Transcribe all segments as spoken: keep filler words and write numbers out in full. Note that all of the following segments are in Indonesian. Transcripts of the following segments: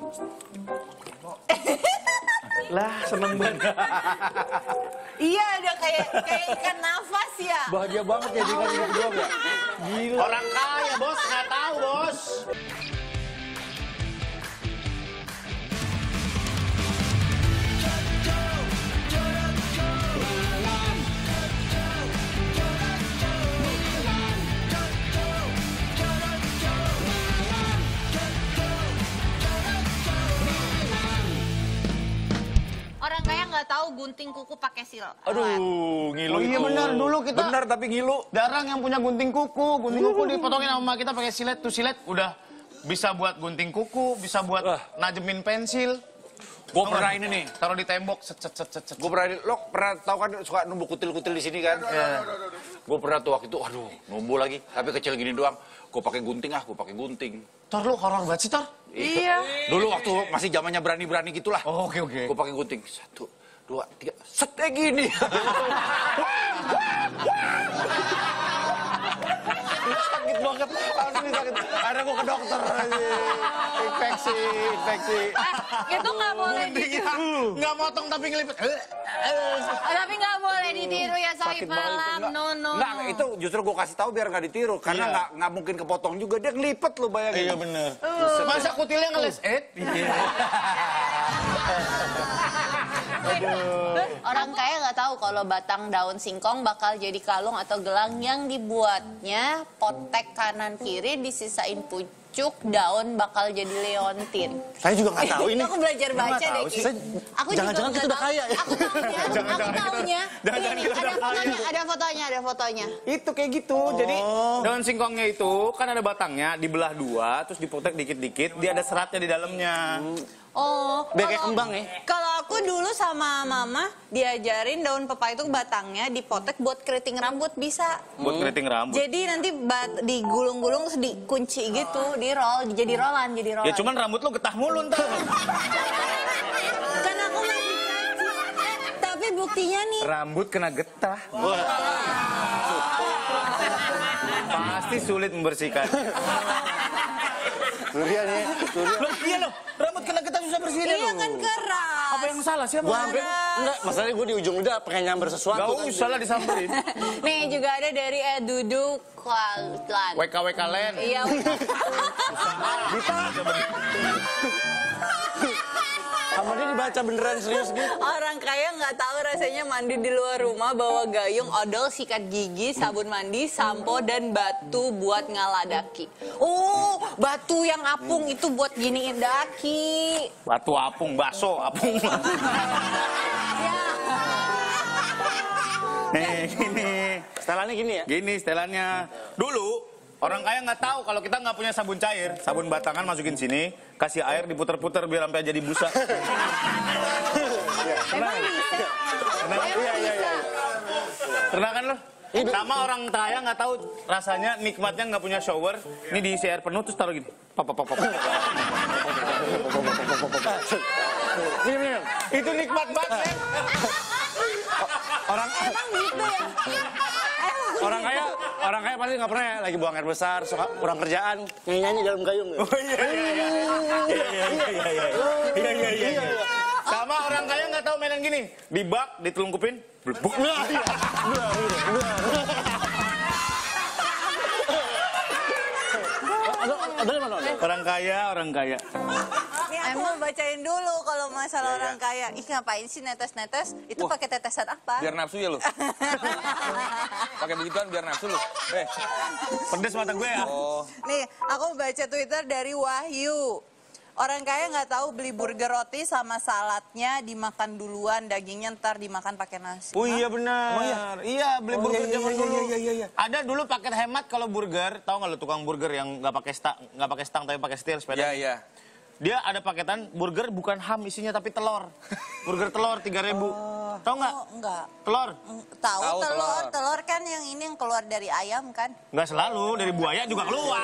Lah, seneng banget. Iya, ada kayak kayak ikan nafas ya. Bahagia banget ya dikasih gitu doang ya. Gila. Orang kaya, Bos. Nggak tahu, Bos. Orang kaya nggak tahu gunting kuku pakai sil. Aduh, ngilu Oh iya itu. benar, dulu kita Benar tapi ngilu. jarang yang punya gunting kuku. Gunting kuku dipotongin sama kita pakai silet, tuh silet Udah bisa buat gunting kuku, bisa buat Wah. najemin pensil. Gue pernah ini nih. Taruh di tembok, set set set set. set. Gue pernah, lo pernah tahu kan suka numbuk kutil-kutil di sini kan? Ya. Gue pernah tuh waktu itu, aduh, numbu lagi. Tapi kecil gini doang. Gue pakai gunting ah, gue pakai gunting. Tor lu horor banget sih, Tor. Iya. Dulu waktu masih zamannya berani-berani gitulah. Oh, oke oke. Gue pakai gunting. Satu, dua, tiga. Set kayak gini. Sakit banget. Asli sakit. Akhirnya gue ke dokter. Infeksi, infeksi. Eh, itu nggak boleh ditiru. Nggak motong tapi ngelipet. Tapi nggak boleh ditiru ya Sakit banget. Soifam. Enggak, No, no, enggak, no. itu justru gue kasih tahu biar nggak ditiru. Karena Iya. nggak nggak mungkin kepotong juga. Dia ngelipet lo bayangin. Iya bener. Buset, Masa kutilnya ngeles et? Orang kaya nggak tahu kalau batang daun singkong bakal jadi kalung atau gelang yang dibuatnya potek kanan kiri disisain pucuk daun bakal jadi leontin. Saya juga nggak tahu ini. Aku belajar baca deh. Ki. Saya- Aku jangan-jangan juga kita udah nggak kaya tahu. ya? Aku tahunya, aku tahunya. jangan-jangan Ini, kita ada udah kaya. fotonya, ada fotonya, ada fotonya. Itu kayak gitu. Jadi Daun singkongnya itu kan ada batangnya, dibelah dua, terus dipotek dikit-dikit, dia ada seratnya di dalamnya. Oh, Biar kayak kalau- kembang ya? Kalau aku dulu sama mama diajarin daun pepaya itu batangnya dipotek buat keriting rambut bisa. Buat keriting rambut. Jadi nanti bat, digulung-gulung terus dikunci gitu, di roll, jadi rollan, jadi rollan. Ya cuman rambut lu getah mulu ntar. Kan aku masih kecil. Eh, tapi buktinya nih. Rambut kena getah. Pasti sulit membersihkan. Surya nih, Surya. Loh iya loh, rambut kena getah susah bersihin Iya kan keras. Apa yang salah siapa? Gua hampir enggak, masalahnya gue di ujung lidah pengen nyamber sesuatu. Gak usah lah disamperin. Nih juga ada dari eh, Dudu Kualan. W K W K Len. Iya. Sama dia dibaca beneran serius gitu. Orang kaya nggak tahu rasanya mandi di luar rumah bawa gayung, odol, sikat gigi, sabun mandi, sampo, dan batu buat ngaladaki. Oh, batu yang apung itu buat giniin daki. Batu apung, bakso apung. Ya. Nih, gini. Setelannya gini ya. Gini setelannya. Dulu, orang kaya nggak tahu kalau kita nggak punya sabun cair. Sabun batangan masukin sini, kasih air diputer-puter biar sampai jadi busa. Emang bisa? Emang Iya, iya, iya. Pernah kan lo? Sama orang kaya nggak tahu rasanya nikmatnya nggak punya shower. Ini diisi air penuh terus taruh gini. Pop, pop, pop, pop. Gini, gini. Itu nikmat banget. Orang Emang gitu ya? orang kaya, orang kaya pasti nggak pernah ya lagi buang air besar, suka kurang kerjaan, nyanyi-nyanyi dalam gayung. Oh iya iya iya. Iya iya iya iya. Iya iya iya. iya. Sama orang kaya nggak tahu mainan gini. Di bak, ditelungkupin, blebuk. Ada di mana? Orang kaya, orang kaya. Emang bacain dulu kalau masalah orang kaya. Ih ngapain sih netes-netes? Itu pakai tetesan apa? Biar nafsu ya lu. Pakai begituan biar nafsu lu. Eh, Pedes mata gue ya. oh. Nih, aku baca Twitter dari Wahyu. Orang kaya nggak tahu beli burger roti sama saladnya dimakan duluan, dagingnya ntar dimakan pakai nasi. Oh iya benar. Oh, iya. Iya beli Oh, burger iya, iya, zaman iya, dulu. iya, iya, iya. Ada dulu paket hemat kalau burger. Tahu nggak lu tukang burger yang nggak pakai stang, nggak pakai stang tapi pakai setir sepeda? Iya, iya. Dia ada paketan burger bukan ham isinya tapi telur. Burger telur tiga ribu. Tahu nggak? Oh, enggak. Telur? Mm, Tahu Tahu, telur, telur. telur kan yang ini yang keluar dari ayam kan? Nggak selalu, dari buaya juga keluar.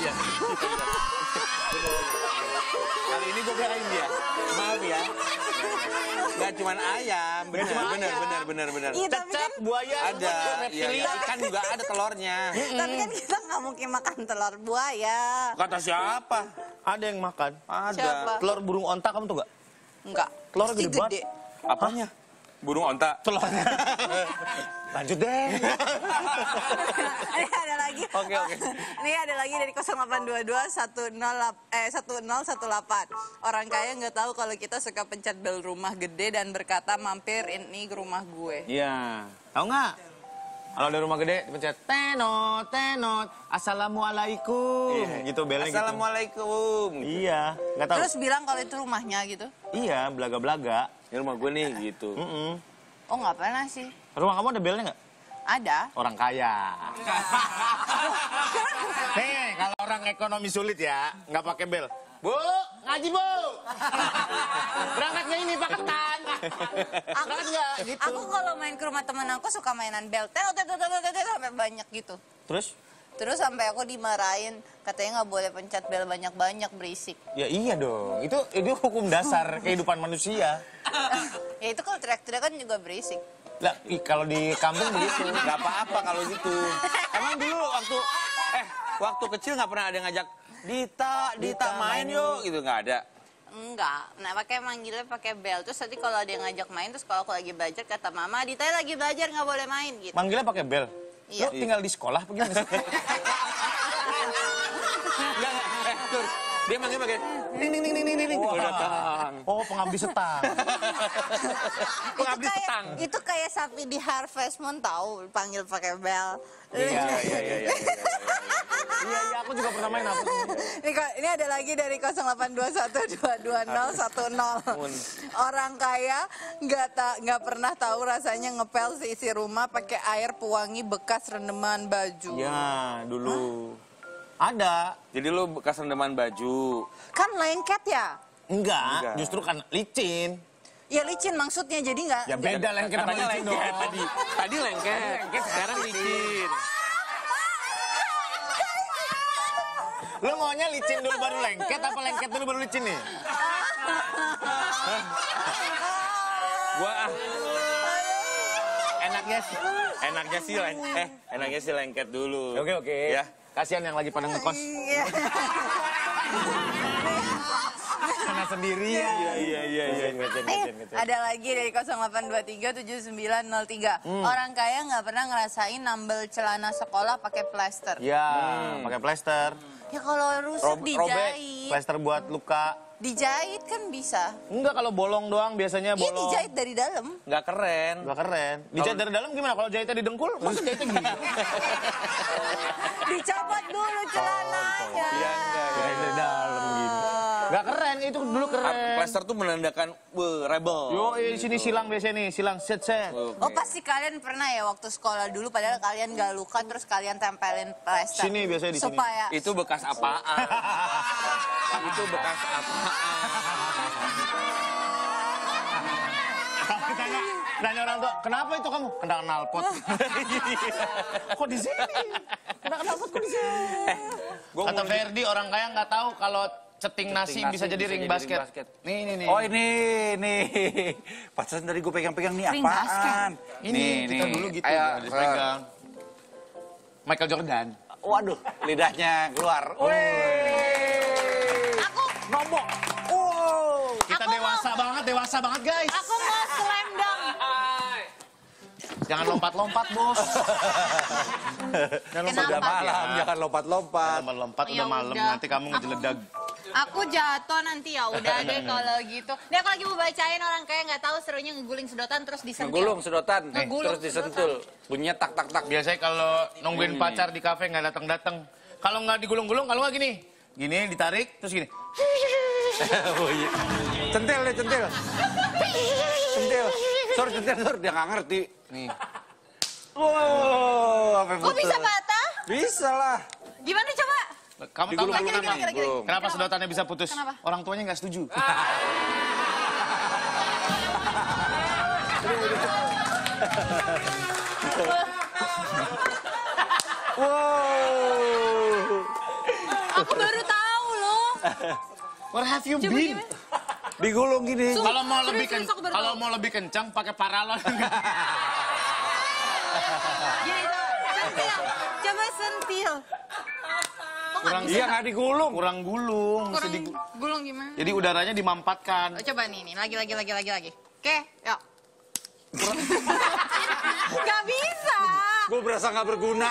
Kali ini gue belain dia. Maaf ya. Nggak cuma ayam, bener, cuma bener, ayam. bener, bener, bener. Iya, tapi Cecak, kan, buaya, Ada, iya, reptilian. iya. Ikan juga ada telurnya. tapi kan kita nggak mungkin makan telur buaya. Kata siapa? Ada yang makan. Ada. Siapa? Telur burung onta kamu tuh gak? Enggak. Telur Pasti gede banget. Apanya? Burung onta. Telurnya. Lanjut deh. Ini ada lagi. Oke, oke. Ini ada lagi dari nol delapan dua dua satu nol eh satu nol satu delapan. Orang kaya nggak tahu kalau kita suka pencet bel rumah gede dan berkata mampir ini ke rumah gue. Iya. Tahu nggak? Kalau dari rumah gede dipencet tenot tenot assalamualaikum gitu belnya gitu. Assalamualaikum. Iya, nggak tahu. Terus bilang kalau itu rumahnya gitu. Iya, belaga-belaga. Ini rumah gue nih, gitu. Mm-mm. Oh nggak pernah sih. Rumah kamu ada belnya nggak? Ada. Orang kaya. Nih, kalau orang ekonomi sulit ya, nggak pakai bel. Bu, ngaji bu. Berangkatnya ini paketan. Aku, Berangkat nggak? Gitu. aku kalau main ke rumah temen aku suka mainan bel. Tel, tel, tel, tel, tel, tel, sampai banyak gitu. Terus? Terus sampai aku dimarahin, katanya nggak boleh pencet bel banyak-banyak berisik. Ya iya dong. Itu itu hukum dasar kehidupan manusia. Ya itu kalau teriak-teriak kan juga berisik. Lah, ih, kalau di kampung begitu. Gak apa-apa kalau gitu. Emang dulu waktu, eh, waktu kecil nggak pernah ada yang ngajak, Dita, Dita main yuk, gitu nggak ada. Enggak, nah pakai manggilnya pakai bel. Terus nanti kalau ada yang ngajak main, terus kalau aku lagi belajar kata mama, Dita lagi belajar nggak boleh main gitu. Manggilnya pakai bel. Iya. Lo tinggal di sekolah apa gimana sih? Enggak, enggak, eh, terus dia manggil pakai, ding, ding, ding, ding, ding, ding, udah datang. Oh, pengabdi setang. itu Pengabdi kayak setang. itu kayak sapi di Harvest Moon tahu panggil pakai bel. Iya, iya, iya, iya, iya. Iya, iya, aku juga pernah main apa. Ini, ko- ini ada lagi dari nol delapan dua satu dua dua nol satu nol. Orang kaya nggak ta nggak pernah tahu rasanya ngepel seisi rumah pakai air pewangi bekas rendeman baju. Ya, dulu. Ada. Jadi lu bekas rendaman baju. Kan lengket ya? Enggak, Enggak. justru kan licin. Ya licin maksudnya jadi nggak. Ya beda lengket sama Katanya licin lengket dong. tadi. Tadi lengket, sekarang licin. Lo maunya licin dulu baru lengket apa lengket dulu baru licin nih? Gua ah. Enaknya sih, enaknya sih leng, eh, enaknya sih lengket dulu. Oke, oke. Ya. Kasihan yang lagi pada ngekos. Iya. Karena sendiri. Iya, iya, iya, iya. Eh, ada lagi dari nol delapan dua tiga tujuh sembilan nol tiga. Orang kaya nggak pernah ngerasain nambel celana sekolah pakai plester. Ya, pakai plester. Ya kalau rusak Rob- dijahit. Plester buat luka. Dijahit kan bisa. Enggak, kalau bolong doang biasanya Iya bolong. dijahit dari dalam. Nggak keren. Enggak keren. Dijahit dari dalam gimana? Kalau jahitnya di dengkul, maksud jahitnya gini. Dicopot dulu celananya. Iya, enggak, Jahit dari dalam gini. Enggak keren, itu dulu keren. Plester tuh menandakan wah, rebel. Yo, eh, sini silang biasanya nih, silang set set. Oh pasti kalian pernah ya waktu sekolah dulu padahal kalian gak luka terus kalian tempelin plester. Sini, biasanya di sini. Supaya Itu bekas apaan? Itu bekas apaan? Tanya, tanya orang tua, kenapa itu kamu? Kena knalpot. Kok di sini? Kena knalpot kok di sini? Gua Kata mau- Ferdi, orang kaya nggak tahu kalau ceting nasi nasi bisa jadi bisa ring jadi basket. ring basket. Nih, nih, nih. Oh ini, nih. Pacaran dari gue pegang-pegang nih Ring apaan? Ini kita dulu gitu, Ayo, ya, dipegang. Michael Jordan. Waduh, lidahnya keluar. aku Nombok. Wow. Kita Aku dewasa banget, dewasa banget guys. aku mau slam dunk. Jangan lompat-lompat, Bos. Jangan Kenapa? Udah malam, ya. jangan lompat-lompat. Lompat-lompat Ya udah malam, udah. nanti kamu ngejeledag. Aku jatuh nanti ya udah deh kalau gitu. Nih aku lagi mau bacain orang kaya nggak tahu serunya ngeguling sedotan terus disentil. Ngegulung sedotan, eh, Ngegulung terus disentul. Bunyinya tak tak tak. Biasanya kalau nungguin pacar di kafe nggak datang-datang. Kalau nggak digulung-gulung, kalau nggak gini. Gini ditarik, terus gini. Oh iya. Centil deh, centil. Centil. Sor, centil, sor. Dia nggak ngerti. Nih. Wow, apa Kok bisa patah? Bisa lah. Gimana coba? Kamu tahu Digulung nggak Lagi, lagi, kenapa? lagi, lagi, lagi. Kenapa sedotannya bisa putus? Kenapa? Orang tuanya nggak setuju. Wow. Aku baru tahu loh. Where have you Coba been? gimana? Digulung gini. Kalau mau lebih Serius, kencang, aku baru kalau tahu. mau lebih kencang pakai paralon. Gini tuh, sentil. Coba sentil. Kurang Iya nggak digulung. kurang gulung, mesti Kurang digu- gulung gimana? Jadi udaranya dimampatkan. Oh, coba nih, nih, lagi, lagi, lagi, lagi, lagi. Oke, yuk. Gak bisa. Gue berasa nggak berguna.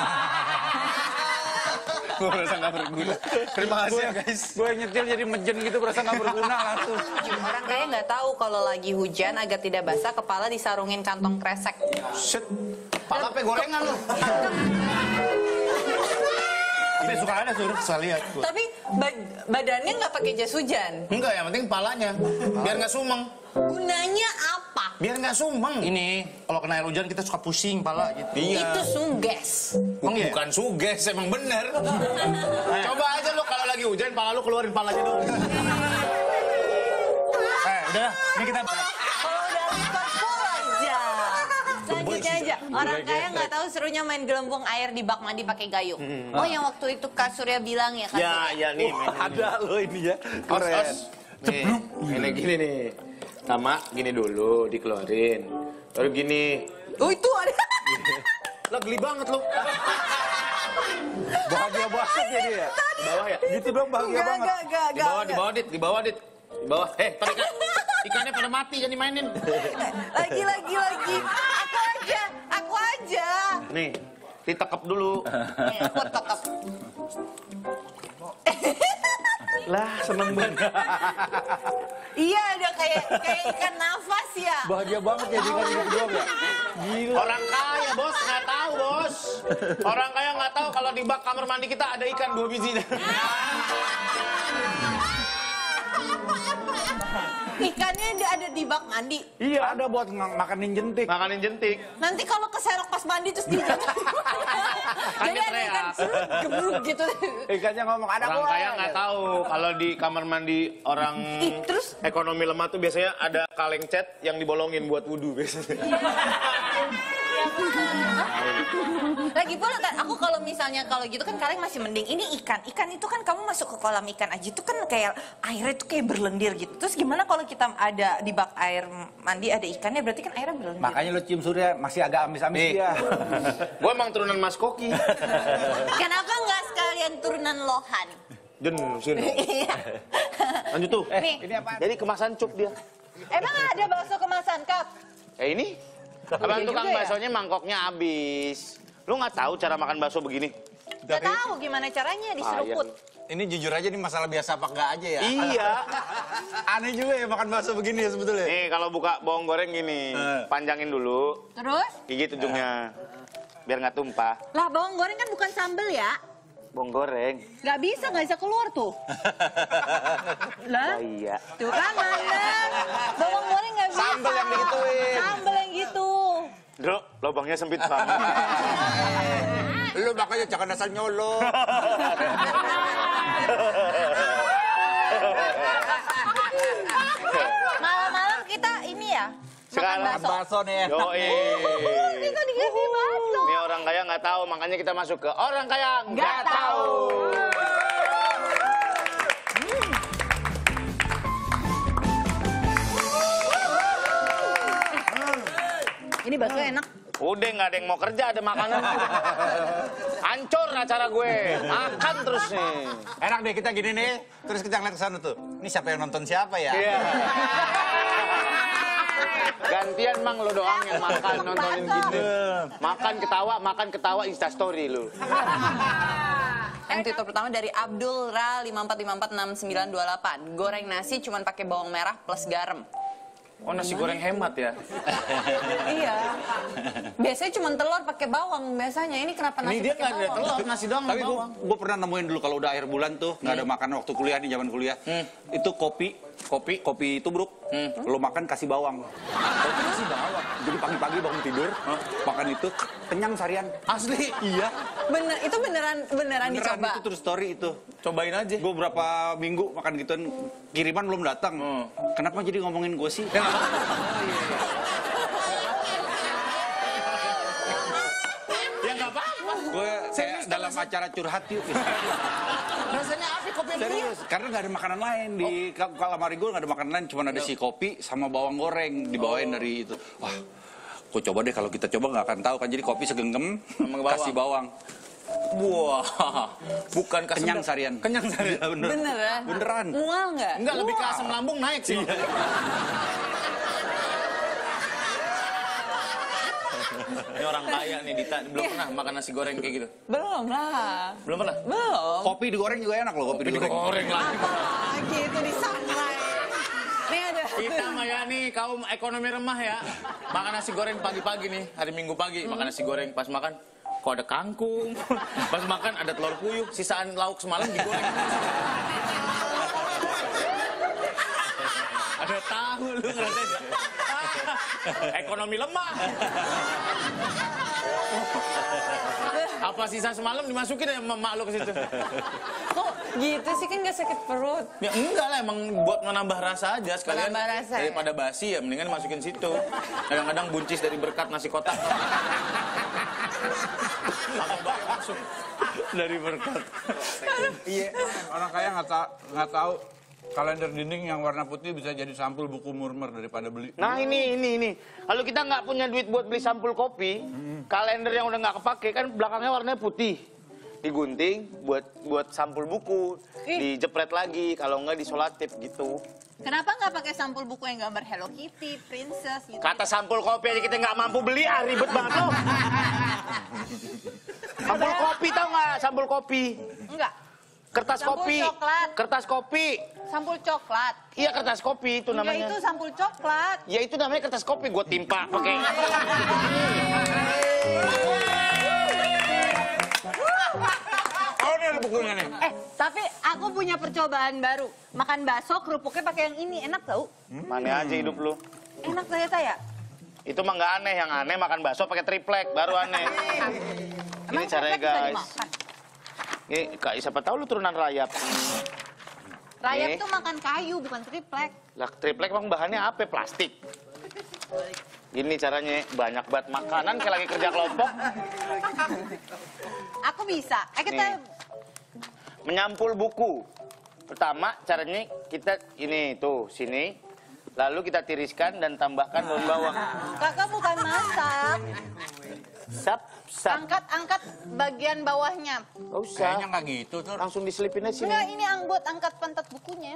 Gue merasa nggak berguna. Terima kasih ya guys. Gue nyetil jadi mejen gitu berasa nggak berguna langsung. Orang kaya nggak tahu kalau lagi hujan agar tidak basah, kepala disarungin kantong kresek. Shit. Pala pe gorengan lu. Tapi suka ada suruh saya lihat. gua. Tapi ba- badannya nggak pakai jas hujan. Enggak, yang penting palanya. Biar nggak sumeng. Gunanya apa? Biar nggak sumeng. Ini kalau kena air hujan kita suka pusing pala gitu. Itu suges. Emang iya? Bukan suges, emang bener. Coba aja lu kalau lagi hujan, pala lu keluarin palanya dulu. Eh, udah, ini kita Kalau udah Liverpool aja. Selanjutnya aja. Orang kaya nggak tahu serunya main gelembung air di bak mandi pakai gayung. Oh, yang waktu itu Kak Surya bilang ya, Kak Ya, Surya? ya nih. Ada lo ini ya. os, Keren. os. Nih, ini gini nih. Sama gini dulu dikeluarin. Baru gini. Oh, itu ada. Lo geli banget lu. Bahagia banget ya dia. Di bawah ya? Gitu dong bahagia Gak, banget. gak, gak, Di bawah, di bawah, Dit. Di bawah, Dit. Di bawah. Eh, pada ikan. Ikannya pada mati, jangan dimainin. Lagi, lagi, lagi. Aku aja, aku aja. Nih, ditekep dulu. Nih, aku tekep. Lah seneng banget. Iya, ada kayak kayak ikan nafas ya. Bahagia banget ya dengan gitu doang ya. Gila. Orang kaya, bos, nggak tahu, bos. Orang kaya nggak tahu kalau di bak kamar mandi kita ada ikan dua biji. Ikannya ada- ada di bak mandi. Iya ada buat ng- makanin jentik. Makanin jentik. Nanti kalau keserok pas mandi terus dijatuh. Jadi ada teriak. ikan serut, gebruk gitu. Ikannya ngomong ada Orang gua. kaya nggak tahu kalau di kamar mandi orang Ih, terus ekonomi lemah tuh biasanya ada kaleng cat yang dibolongin buat wudhu biasanya. lagi pula kan aku kalau misalnya kalau gitu kan kalian masih mending ini ikan. Ikan itu kan kamu masuk ke kolam ikan aja itu kan kayak airnya itu kayak berlendir gitu. Terus gimana kalau kita ada di bak air mandi ada ikannya berarti kan airnya berlendir. Makanya lo cium Surya masih agak amis-amis Nih. dia. Gue emang turunan Mas Koki. Kenapa nggak sekalian turunan Lohan? Jen, sini. Iya. Lanjut tuh. Nih, Ini apa? Jadi kemasan cup dia. emang ada bakso kemasan kap? Eh ini, abang Iya tukang juga ya? baksonya mangkoknya habis. Lu nggak tahu cara makan bakso begini? Gak tahu gimana caranya diseruput. Ini jujur aja nih masalah biasa apa enggak aja ya. Iya. Aneh juga ya makan bakso begini ya sebetulnya. Nih kalau buka bawang goreng gini, Eh. panjangin dulu, Terus? gigit ujungnya, biar nggak tumpah. Lah bawang goreng kan bukan sambel ya? Bawang goreng. Gak bisa, gak bisa keluar tuh. Lah? Oh iya. Tuh kan mana? Bawang goreng gak bisa. Sambel yang digituin. Sambel yang gitu. Bro, lubangnya sempit banget. Lu makanya jangan asal nyolong. Malam-malam kita ini ya, makan Sekarang bakso. Bakso nih enak. Yoi. Kita dikasih bakso. Ini orang kaya nggak tahu, makanya kita masuk ke orang kaya nggak tahu. Ini bakso enak. Udah nggak ada yang mau kerja, ada makanan. Hancur acara gue, makan terus nih. Enak deh kita gini nih, terus kita ngeliat ke sana tuh. Ini siapa yang nonton siapa ya? Iya. Gantian mang lo doang yang makan nontonin gitu. Makan ketawa, makan ketawa instastory lu. Yang Twitter pertama dari Abdul Ra lima empat lima empat enam sembilan dua delapan. Goreng nasi cuman pakai bawang merah plus garam. Oh nasi goreng hemat ya? Iya. Biasanya cuma telur pakai bawang biasanya. Ini kenapa nasi Ini dia pakai nggak ada bawang? telur, nasi doang Tapi sama gua, bawang. gua pernah nemuin dulu kalau udah akhir bulan tuh nggak ada makan waktu kuliah nih zaman kuliah. Itu kopi, kopi, kopi tubruk. Lo makan kasih bawang. Kopi kasih bawang. Jadi pagi-pagi bangun tidur, makan itu kenyang seharian. Asli? Iya. Bener, itu beneran beneran, Beneran dicoba. itu terus story itu. Cobain aja. Gue berapa minggu makan gituan, kiriman belum datang. Kenapa jadi ngomongin gue sih? Ya, Ya nggak apa-apa. Gue saya dalam acara curhat yuk. Rasanya apa kopi yang Serius, karena nggak ada makanan lain di Oh. Calamari gue nggak ada makanan lain, cuma ada si kopi sama bawang goreng dibawain dari itu. Wah, kok coba deh kalau kita coba nggak akan tahu kan. Jadi kopi segenggam, kasih bawang. Wah, bukan kasih Kenyang sarian. Kenyang sarian. Bener. Beneran? Beneran. Mual nggak? Enggak, lebih ke asam lambung naik sih. Ini orang kaya nih, Dita. Belum pernah makan nasi goreng kayak gitu. Belum lah. Belum pernah? Belum. Kopi digoreng juga enak loh, kopi digoreng. Goreng lah. Apalagi itu disangrai. Nih ada. Kita mah ya nih kaum ekonomi remah ya. Makan nasi goreng pagi-pagi nih, hari Minggu pagi makan nasi goreng. Pas makan, kok ada kangkung. Pas makan ada telur puyuh, sisaan lauk semalam digoreng. Ada tahu lu ngerasain. Ekonomi lemah. Apa sisa semalam dimasukin ya emak lu ke situ? Kok gitu sih, kan gak sakit perut. Ya enggak lah, emang buat menambah rasa aja sekalian. Menambah rasa, ya? Daripada basi ya mendingan masukin situ. Kadang-kadang buncis dari berkat nasi kotak. Lama banget masuk. Dari berkat. Iya, orang kaya nggak tahu nggak tahu kalender dinding yang warna putih bisa jadi sampul buku murmer daripada beli. Nah ini, ini, ini. Kalau kita nggak punya duit buat beli sampul kopi, kalender yang udah nggak kepake kan belakangnya warnanya putih. Digunting buat buat sampul buku, Ih. dijepret lagi, kalau nggak disolatip gitu. Kenapa nggak pakai sampul buku yang gambar Hello Kitty, Princess gitu? Kata sampul kopi aja kita nggak mampu beli, ah ribet banget loh. Sampul kopi tau nggak? Sampul kopi. Enggak. Kertas Sampul kopi. coklat. Kertas kopi. Sampul coklat. Iya kertas kopi itu Enggak, namanya. itu sampul coklat. Ya itu namanya kertas kopi, gue timpa pakai. Oh ini ada bukunya nih. Eh, tapi aku punya percobaan baru. Makan bakso kerupuknya pakai yang ini, enak tau? Mana aja hidup lu. Enak ternyata ya? Itu mah nggak aneh, yang aneh makan bakso pakai triplek, baru aneh. Ini caranya triplek bisa guys. dimakan? Ini kak, siapa tahu lu turunan rayap. Rayap Nih. tuh makan kayu, bukan triplek. Lah triplek emang bahannya apa? Plastik. Gini caranya, banyak banget makanan kayak lagi kerja kelompok. Aku bisa. Eh, kita... Nih. Menyampul buku. Pertama caranya kita ini tuh sini, lalu kita tiriskan dan tambahkan daun bawang. Kakak bukan masak. Sap, sap. Angkat, angkat bagian bawahnya. Gak usah. Kayaknya nggak gitu tuh. Langsung diselipin aja sini. Enggak, ini ang buat angkat pantat bukunya.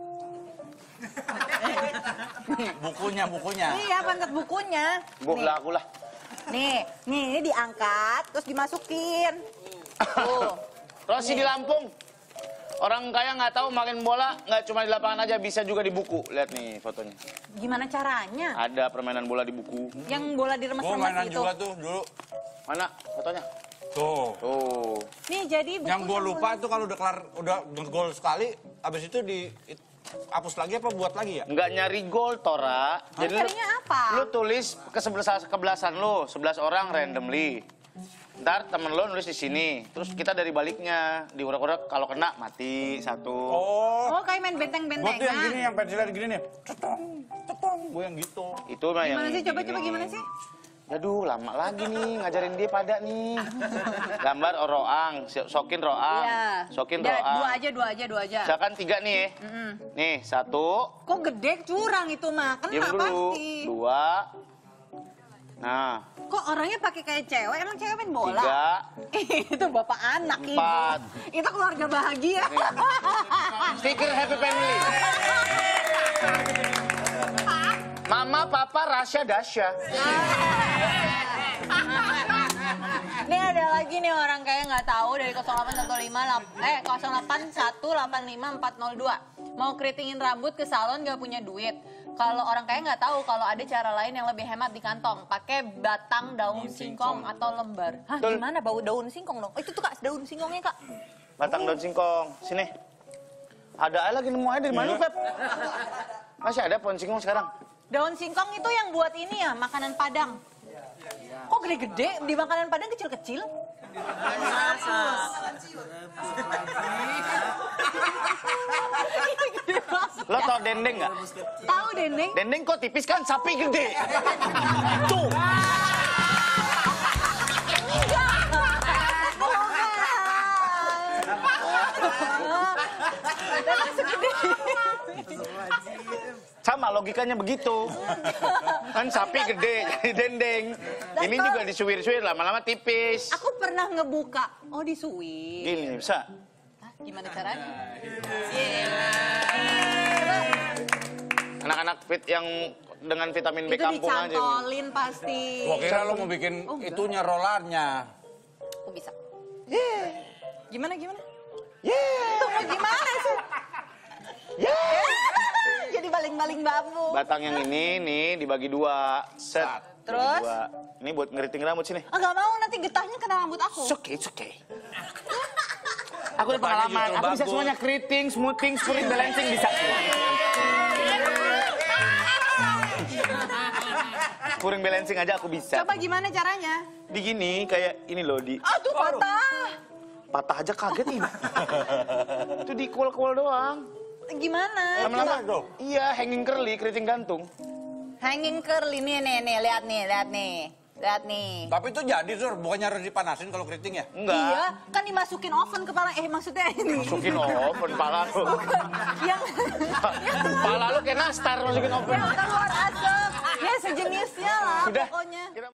Bukunya, bukunya. Iya, pantat bukunya. Bu, lah aku lah. Nih, nih ini diangkat, terus dimasukin. Tuh. Rossi di Lampung. Orang kaya nggak tahu main bola nggak cuma di lapangan aja, bisa juga di buku. Lihat nih fotonya. Gimana caranya? Ada permainan bola di buku. Yang bola Gue diremes-remes mainan gitu. juga tuh dulu. Mana fotonya? Tuh. Tuh. Nih, jadi buku Yang gue sama lupa bola. tuh kalau udah kelar, udah ngegol sekali, abis itu di it- hapus lagi apa buat lagi ya? Nggak nyari gol, Tora. Jadi lu, Nyarinya apa? lu tulis ke sebelas kebelasan lu, sebelas orang randomly. Ntar temen lo nulis di sini, terus kita dari baliknya diurak-urak, kalau kena mati satu. Oh, Oh, kayak main gue tuh yang gini, benteng-bentengan. yang pensilnya gini nih. Cetong, cetong, gue yang gitu. Itu mah yang. Gimana sih? Coba-coba gini. gimana sih? Aduh, lama lagi nih ngajarin dia pada nih. Gambar roang, sokin roang, Iya. sokin Udah, roang. dua aja, dua aja, dua aja. Misalkan tiga nih ya. Nih, satu, Kok gede curang itu mah? Kena diam dulu. pasti. Dua. Nah, Kok orangnya pakai kayak cewek? Emang cewek main bola? tiga. Itu bapak anak Empat. ibu. Itu keluarga bahagia. Stiker happy family. Mama, Papa, Rasya, Dasya. Nih ada lagi nih orang kaya nggak tahu dari nol delapan satu lima eh nol delapan satu delapan lima empat nol dua. Mau keritingin rambut ke salon nggak punya duit. Kalau orang kaya nggak tahu kalau ada cara lain yang lebih hemat di kantong, pakai batang daun singkong atau lembar. Hah, Betul. gimana bau daun singkong dong? Oh, itu tuh Kak, daun singkongnya Kak. Batang daun singkong. Sini. Ada aja lagi nemu aja dari mana, Pep? Masih ada pohon singkong sekarang? Daun singkong itu yang buat ini ya, makanan Padang. Kok gede-gede? Di makanan Padang kecil-kecil? Lo tau dendeng nggak? Tahu dendeng? Dendeng kok tipis kan, sapi gede. Tuh. Enggak. Sama logikanya begitu. Kan sapi gede jadi dendeng. Ini juga disuwir-suwir lama-lama tipis. Aku pernah ngebuka. Oh, disuwir. Gini bisa. Hah, gimana caranya? Anak-anak fit yang dengan vitamin B Itu kampung aja. dicantolin pasti. Gua kira lo mau bikin itunya rollernya. Aku bisa. Gimana, gimana? Itu mau gimana sih? Jadi baling-baling bambu. Batang yang ini nih dibagi dua. Set. Terus? Dua. Ini buat ngeriting rambut sini. Ah, nggak mau, nanti getahnya kena rambut aku. It's okay, it's okay. Aku udah Rupanya pengalaman, justru aku bisa bagus. semuanya keriting, smoothing, spuring, balancing bisa. Spuring balancing aja aku bisa. Coba gimana caranya? Di gini kayak ini loh di Aduh, patah. patah aja kaget ini. Itu di kual-kual doang. Gimana? Lama-lama iya hanging curly, keriting gantung. Hanging curly nih, nih, nih, lihat nih, lihat nih. Lihat nih. Tapi itu jadi, Sur. Bukannya harus dipanasin kalau keriting ya? Enggak. Iya, kan dimasukin oven kepala. Eh, maksudnya ini. Masukin oven pala lu. Yang Pala lu kayak nastar masukin oven. yang keluar asap. Ya, sejenisnya lah Sudah. pokoknya.